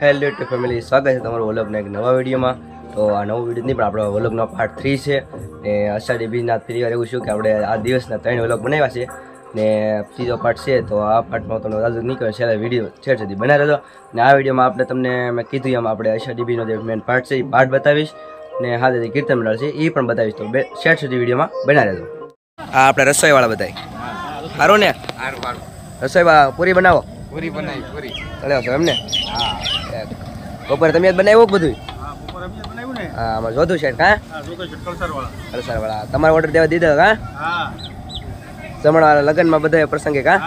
Hello two family, સ્વાગત છે તમારું વ્લોગના એક નવા વિડીયોમાં। તો આ નવો વિડીયો નહીં પણ આપણો વ્લોગનો પાર્ટ 3 છે ને અષાઢી બીજના ફરી વાર એવું છું કે આપણે આ દિવસના 3 વ્લોગ બનાવ્યા છે ને ત્રીજો પાર્ટ છે। તો આ પાર્ટમાં તમને રાજુ નીકળે છેલ્લા વિડીયો છેડ સુધી બનાવી રહેજો ને આ વિડીયોમાં આપણે તમને મેં કીધું એમ આપણે અષાઢી બીજનો જે મેન પાર્ટ છે એ પાર્ટ બતાવીશ ને હાથે કીર્તન મંડળ છે એ પણ બતાવીશ। તો છેડ સુધી વિડીયોમાં બનાવી રહેજો। આ આપણે રસોઈવાળા બતાવી સારું ને? રસોઈવાળા પૂરી બનાવો। પૂરી બનાવી પૂરી ચલો છો એમને? હા બપોરે તમે જ બનાવ્યું બધું? હા અમારે જોધું છે કા કલસરવાળા તમારો ઓર્ડર દેવા દીધો કા? જમણવાળા લગ્નમાં બધા પ્રસંગે કા?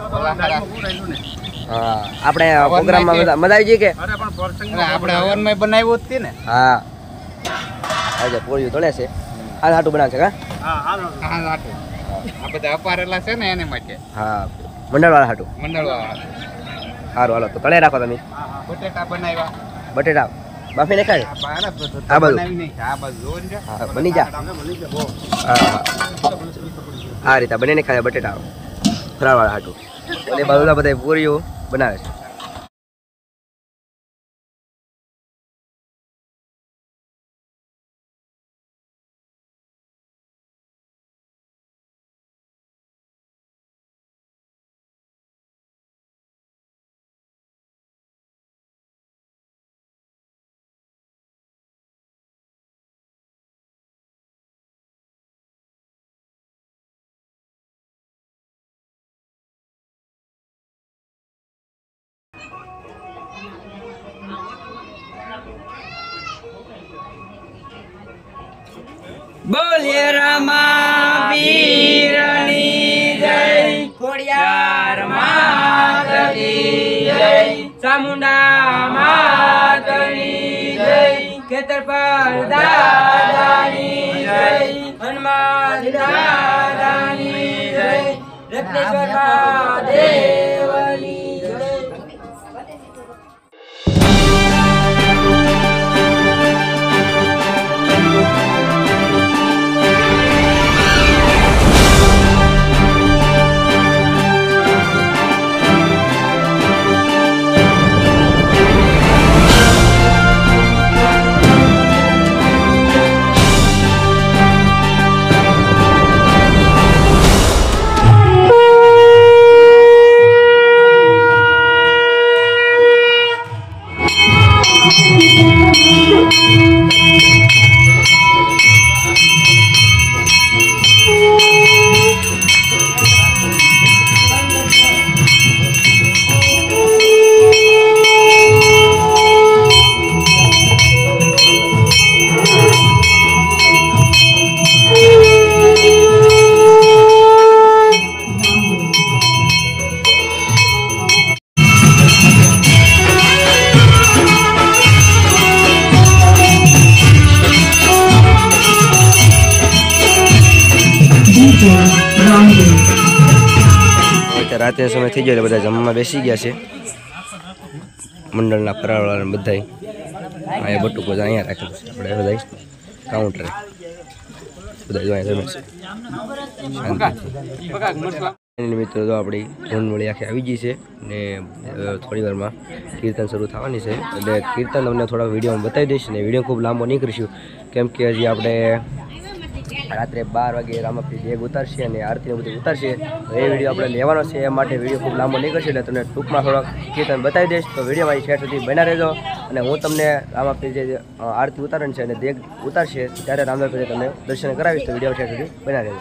હા આપણે પ્રોગ્રામમાં મજા આવી ગઈ કે? આપણે હવનમાં બનાવ્યું હતી ને? હા આજે પૂરી તોડે છે હાલ હાટું બનાવશે કા? હા હાટું આ બધા અપારેલા છે ને એને માટે। હા મંડળવાળા હાટું? મંડળવાળા સારું હાલો તો તળે રાખો તમે। બટેટા બનાવ્યા। બટેટા બાફી નાખાય આ બધું બની જા। હા આ રીતે બનીને ખાય બટેટા ફરાળવાળા હાટું અને બાજુલા બધા પૂરીઓ બનાવે છે। બોલીએ રમા વીરની જય, ખોડિયાર માતની જય, ચામુંડા માતની જય, ખેતરપાલ દાદાની જય, હનુમાન દાદાની જય, રત્નેશ્વર મહાદેવની જય। રાતે સમય થઈ ગયો બધા જમવા બેસી ગયા છે મંડળના ફરાળવાળા બધા અહીંયા બટુકો અહીંયા રાખેલું છે આપણે બધા કાઉન્ટરે બધા અહીંયા જમે છે। મિત્રો તો આપણી ધૂન વળી આખી આવી ગઈ છે ને થોડી વારમાં કીર્તન શરૂ થવાની છે એટલે કીર્તન તમને થોડા વિડીયોમાં બતાવી દઈશ ને વિડીયો ખૂબ લાંબો નહીં કરીશું કેમ કે હજી આપણે રાત્રે 12 વાગે રામાપીર દેગ ઉતારશે અને આરતીને બધું ઉતારશે એ વિડીયો આપણે લેવાનો છે એ માટે વિડીયો ખૂબ લાંબો નહીં કરશે એટલે તમને ટૂંકમાં થોડોક કીર્તન બતાવી દઈશ। તો વિડીયોમાં છેડ સુધી બના રહેજો અને હું તમને રામાપીર જે આરતી ઉતારણ છે અને દેગ ઉતારશે ત્યારે રામાપીર તમને દર્શન કરાવીશ। તો વિડીયો છેડ સુધી બના રહેજો।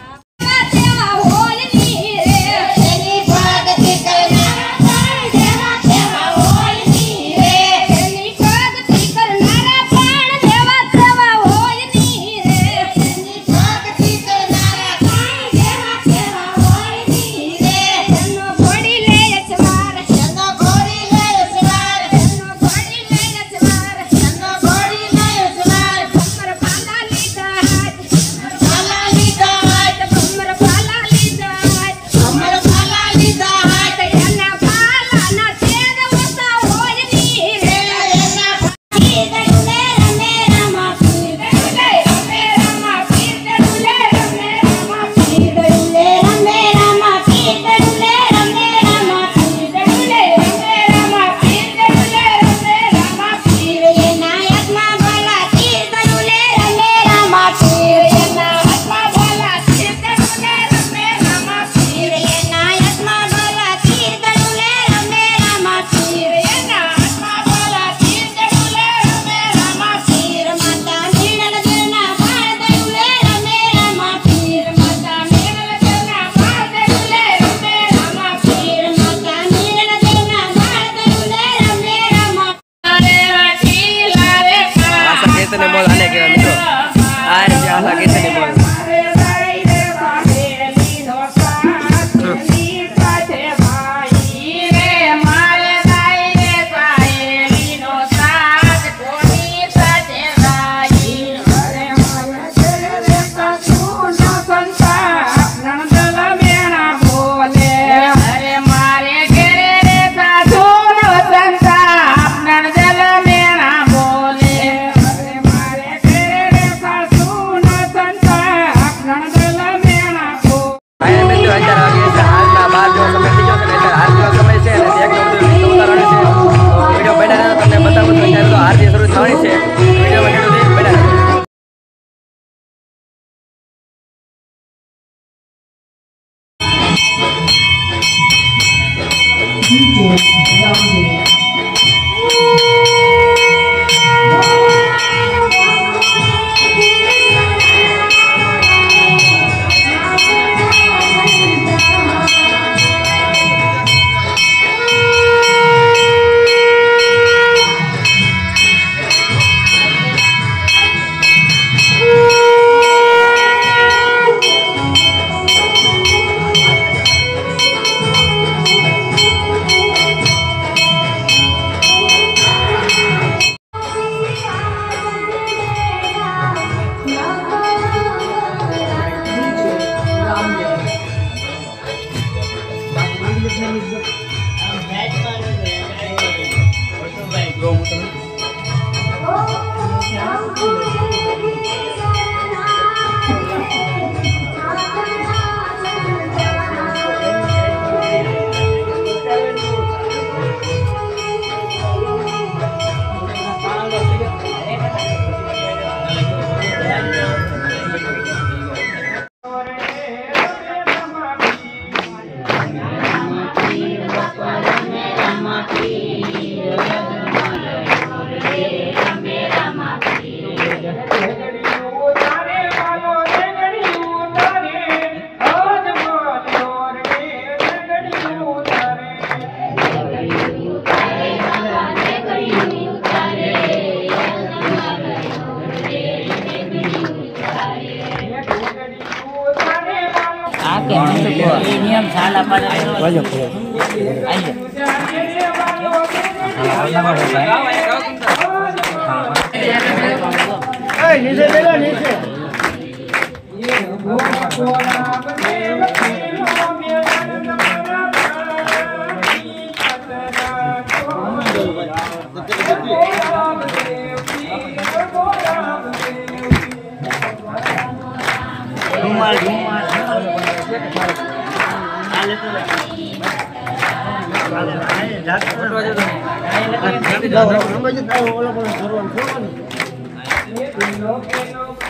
Bye. નિયમ સાલા પાડે રૂમાલ